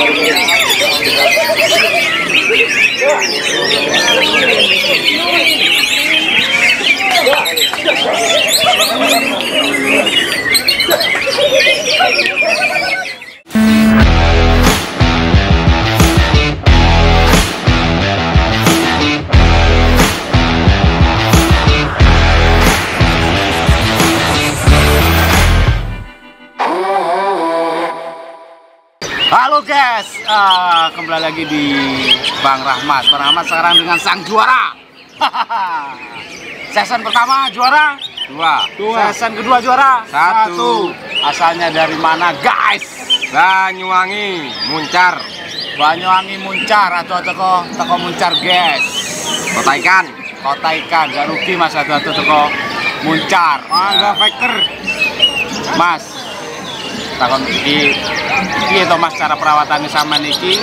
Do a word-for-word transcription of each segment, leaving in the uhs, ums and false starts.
Halo guys, uh, kembali lagi di Bang Rahmat. Bang Rahmat sekarang dengan sang juara. Season pertama juara dua, dua. Season kedua juara satu. satu. Asalnya dari mana guys? Banyuwangi Muncar. Banyuwangi Muncar atau toko toko Muncar guys. Kota ikan. Kota ikan, gak rugi mas atau toko Muncar. Mangga Faker. Mas, takon iki iki to mas cara perawatannya sama niki.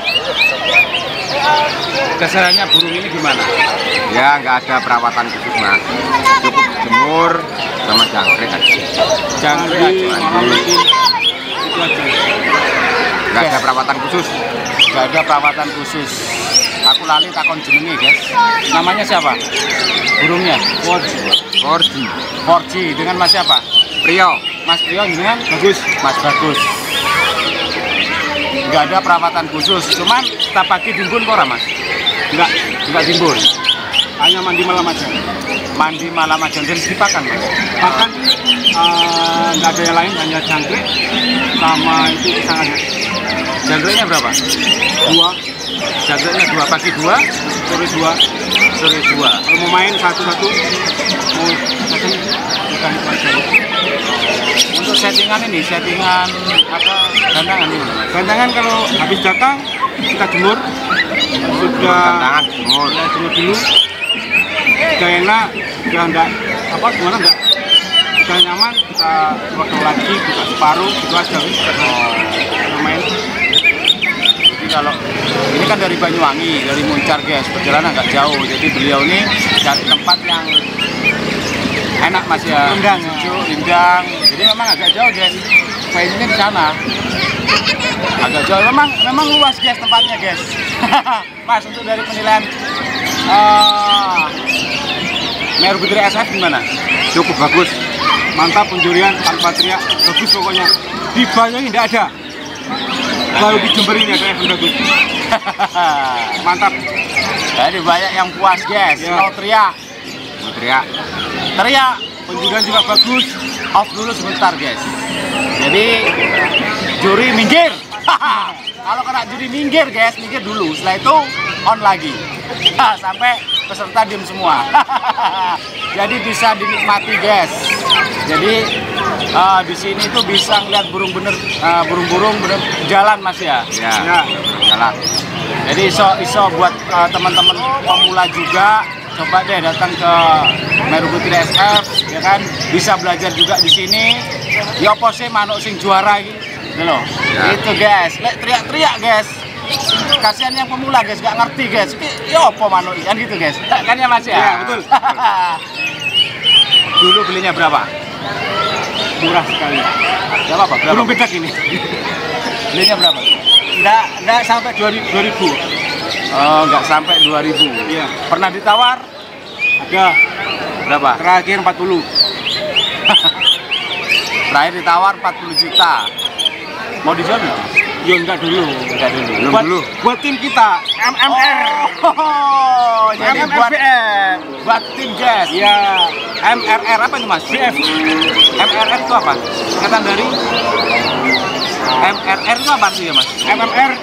Kesehatannya burung ini gimana? Ya nggak ada perawatan khusus mas, cukup jemur sama jangkrik aja. Jangkrik aja. Mandi. Itu aja. Nggak ada perawatan khusus. Nggak ada perawatan khusus. Aku lali takon jenenge guys. Namanya siapa? Burungnya? four G. four G dengan mas siapa? Prio. Mas Prio dengan bagus. Mas bagus. Nggak ada perawatan khusus, cuman kita pagi timbun kok mas? Nggak, nggak timbun. Hanya mandi malam aja. Mandi malam aja, jadi dipakan mas? Pakan uh, nggak ada yang lain, hanya jangkrik sama itu pisang aja. Jangkriknya berapa? Dua. Jangkriknya dua, pagi dua, sore dua. Sore dua. Kalau mau main satu-satu, mau pesen bukan aja. Untuk settingan ini, settingan apa gandangan ini? Gandangan kalau habis datang kita jemur, sudah Gandangan jemur. ya, jemur dulu. Sudah enak, sudah enggak apa gimana enggak, sudah nyaman kita potong lagi, buka separuh, itu aja. Oh, main. Jadi kalau ini kan dari Banyuwangi, dari Muncar guys, perjalanan agak jauh, jadi beliau ini cari tempat yang enak mas ya, Indang, sejuk, indang. Jadi memang agak jauh guys, venue-nya di sana. Agak jauh, memang memang luas guys tempatnya guys. Mas untuk dari penilaian uh, Meru Putri S F gimana? Cukup bagus. Mantap penjurian tanpa teriak, bagus pokoknya. Di Banyuwangi tidak ada, baru di Jember ini ada yang bagus. Mantap. Jadi banyak yang puas guys, Ya. mau teriak. Mau teriak. Teriak, penjurian juga bagus. Off dulu sebentar guys. Jadi juri minggir. Kalau kena juri minggir guys, minggir dulu. Setelah itu on lagi. Sampai peserta diem semua. Jadi bisa dinikmati guys. Jadi uh, di sini tuh bisa ngeliat burung bener, uh, burung-burung bener jalan mas ya. Ya. Ya. Jalan. Jadi iso iso buat uh, teman-teman pemula juga. Coba deh datang ke Meru Putri S F, ya kan? Bisa belajar juga di sini. Ya apa sih manuk sing juara iki? Gitu loh. Ya. Itu guys, lek teriak-teriak guys. Kasihan yang pemula guys, gak ngerti guys. Iki ya apa manuk kan gitu guys. Kan ya Mas ya? Ya, betul. Dulu belinya berapa? Murah sekali. Gak apa-apa, berapa? Burung bedak ini. Belinya berapa? Enggak, enggak sampai dua ribu. Oh, nggak sampai dua ribu. Iya. Pernah ditawar? Ada. Berapa? Terakhir empat puluh. Terakhir ditawar empat puluh juta. Mau dijual nggak? Ya enggak dulu. Enggak dulu. Belum Buat, dulu. buat tim kita M M R. Oh, jadi M M R buat B F. buat tim guys. Ya, M R R apa itu Mas? B F. M R R itu apa? Singkatan dari M R R itu apa sih ya Mas? M M R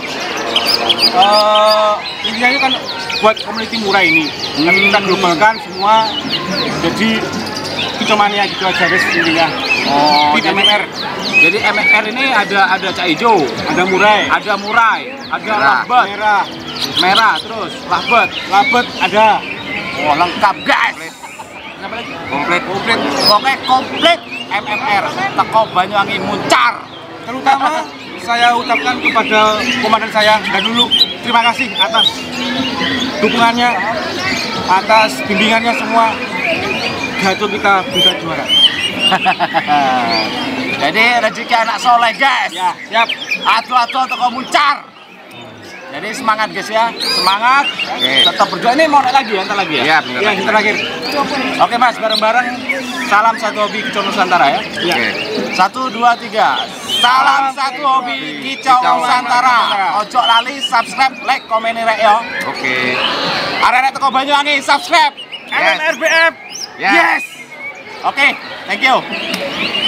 eh intinya itu kan buat community murah ini. Hmm. Kita globalkan semua. Jadi kicomania gitu aja guys intinya. Oh, Tim jadi M M R. Jadi M R R ini ada ada cak hijau, Ada murai, ada murai, ada Merah. labet, merah, merah terus labet. labet ada. Oh, lengkap guys. Kenapa lagi? Komplit. Komplit. Pokoknya komplit M M R. Teko Banyuwangi Muncar. Terutama saya ucapkan kepada komandan saya dan dulu terima kasih atas dukungannya, atas bimbingannya semua. Jatuh kita bisa juara. Jadi rezeki anak soleh guys. Ya, siap. Atu-atu toko Muncar. Jadi semangat guys ya, semangat. Oke. Tetap berjuang. Ini mau naik lagi ya, entar lagi ya. Iya, bentar Ya, lagi. kita terakhir. Oke Mas, bareng-bareng. Salam satu hobi kicau Nusantara ya. Oke. Satu, dua, tiga. Salam satu hobi kicau Kicau Nusantara. Ojo lali, subscribe, like, komen rek yo. Oke. Arek-arek toko Banyuwangi, subscribe. L M R B F. Ya. Yes. Oke, thank you.